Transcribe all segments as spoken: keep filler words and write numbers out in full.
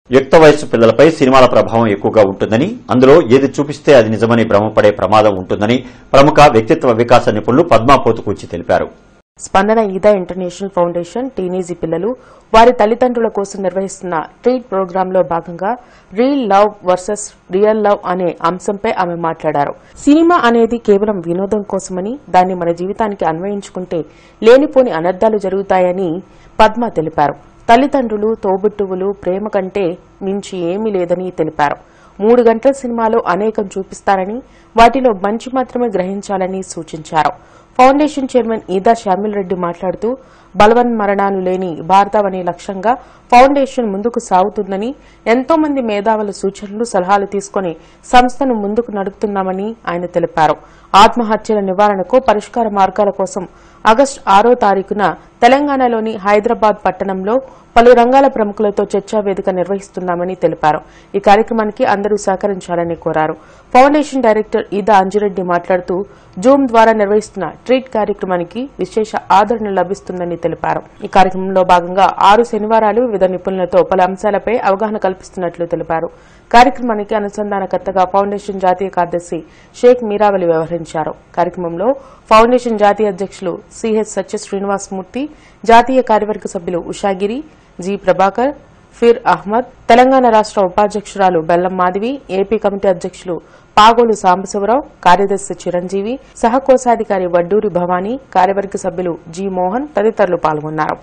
యుక్త వయస్సు పిల్లలపై సినిమాల ప్రభావం ఎక్కువగా ఉంటుందని, అందులో ఏది చూపిస్తే అది నిజమని భ్రమపడే ప్రమాదం ఉంటుందని ప్రముఖ వ్యక్తిత్వ వికాస నిపుణులు పద్మా పోతుకూచి తెలిపారు. స్పందన ఈదా ఇంటర్నేషనల్ ఫౌండేషన్ టీనేజీ పిల్లలు వారి తల్లిదండ్రుల కోసం నిర్వహిస్తున్న ట్రీట్ ప్రోగ్రాంలో భాగంగా reel love versus real love అనే అంశంపై ఆమె మాట్లాడారు. సినిమా అనేది కేవలం వినోదం కోసమని, దాన్ని మన జీవితానికి అన్వయించుకుంటే లేనిపోని అనర్థాలు జరుగుతాయని పద్మ తెలిపారు. తల్లిదండ్రులు, తోబుట్టువులు ప్రేమ కంటే మించి ఏమీ లేదని తెలిపారు. మూడు గంటల సినిమాలో అనేకం చూపిస్తారని, వాటిలో మంచి మాత్రమే గ్రహించాలని సూచించారు. ఫౌండేషన్ చైర్మన్ ఈదా శ్యామిల్ రెడ్డి మాట్లాడుతూ బలవన్మరణాలు లేని భారతం అనే లక్ష్యంగా ఫౌండేషన్ ముందుకు సాగుతుందని, ఎంతో మంది మేధావుల సూచనలు, సలహాలు తీసుకుని సంస్థను ముందుకు నడుపుతున్నామని ఆయన తెలిపారు. ఆత్మహత్యల నివారణకు పరిష్కార మార్గాల కోసం ఆగస్టు ఆరో తారీఖున తెలంగాణలోని హైదరాబాద్ పట్టణంలో పలు రంగాల ప్రముఖులతో చర్చా వేదిక నిర్వహిస్తున్నామని తెలిపారు. ఈ కార్యక్రమానికి అందరూ సహకరించాలని కోరారు. ఫౌండేషన్ డైరెక్టర్ ఈదా అంజిరెడ్డి మాట్లాడుతూ జూమ్ ద్వారా నిర్వహిస్తున్న ట్రీట్ కార్యక్రమానికి విశేష ఆదరణ లభిస్తుందని తెలిపారు. ఈ కార్యక్రమంలో భాగంగా ఆరు శనివారాలు వివిధ నిపుణులతో పలు అంశాలపై అవగాహన కల్పిస్తున్నట్లు తెలిపారు. కార్యక్రమానికి అనుసంధానకర్తగా ఫౌండేషన్ జాతీయ కార్యదర్శి షేక్ మీరావలి వ్యవహరించారు. కార్యక్రమంలో ఫౌండేషన్ జాతీయ అధ్యకులు సిహెచ్ సత్య శ్రీనివాసమూర్తి, జాతీయ కార్యవర్గ సభ్యులు ఉషాగిరి, జి ప్రభాకర్, ఫిర్ అహ్మద్, తెలంగాణ రాష్ట ఉపాధ్యకురాలు బెల్లం మాధవి, ఏపీ కమిటీ అధ్యకులు పాగోలు సాంబశివరావు, కార్యదర్శి చిరంజీవి, సహకోశాధికారి వడ్డూరి భవానీ, కార్యవర్గ సభ్యులు జి మోహన్ తదితరులు పాల్గొన్నారు.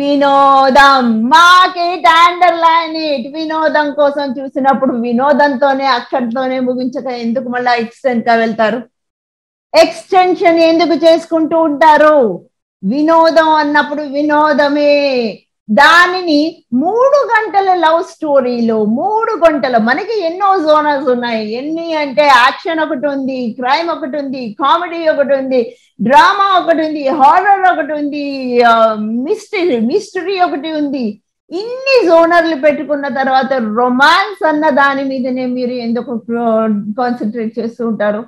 వినోదం మాకేట్ అండర్లైన్ ఇట్ వినోదం కోసం చూసినప్పుడు వినోదంతోనే అక్కడితోనే ముగించక ఎందుకు మళ్ళా ఎక్స్టెండ్ గా వెళ్తారు? ఎక్స్టెన్షన్ ఎందుకు చేసుకుంటూ ఉంటారు? వినోదం అన్నప్పుడు వినోదమే. దానిని మూడు గంటల లవ్ స్టోరీలో మూడు గంటల మనకి ఎన్నో జోనర్స్ ఉన్నాయి. ఎన్ని అంటే యాక్షన్ ఒకటి ఉంది, క్రైమ్ ఒకటి ఉంది, కామెడీ ఒకటి ఉంది, డ్రామా ఒకటి ఉంది, హారర్ ఒకటి ఉంది, మిస్టరీ మిస్టరీ ఒకటి ఉంది. ఇన్ని జోనర్లు పెట్టుకున్న తర్వాత రొమాన్స్ అన్న దాని మీదనే మీరు ఎందుకు కాన్సన్ట్రేట్ చేస్తూ ఉంటారు?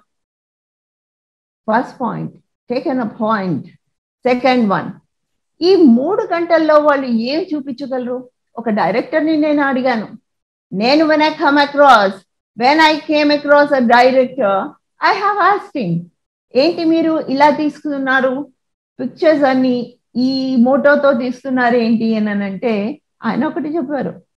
First point taken a point. Second one, ఈ మూడు గంటల్లో వాళ్ళు ఏం చూపించగలరు? ఒక డైరెక్టర్ని నేను అడిగాను. నేను when I come across when I came across a director I have asked him, ఏంటి మీరు ఇలా తీసుకున్నారు పిక్చర్స్ అన్ని, ఈ మోటోతో తీస్తున్నారు ఏంటి అని అంటే ఆయన ఒకటి చెప్పారు,